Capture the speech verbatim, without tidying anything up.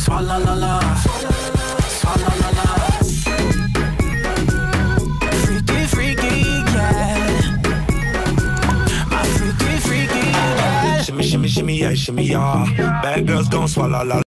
Swalla la la, swalla la la. Freaky, freaky, yeah. My freaky, freaky, yeah. Shimmy, shimmy, shimmy, yeah, shimmy, yeah. Bad girls gon' swallow la.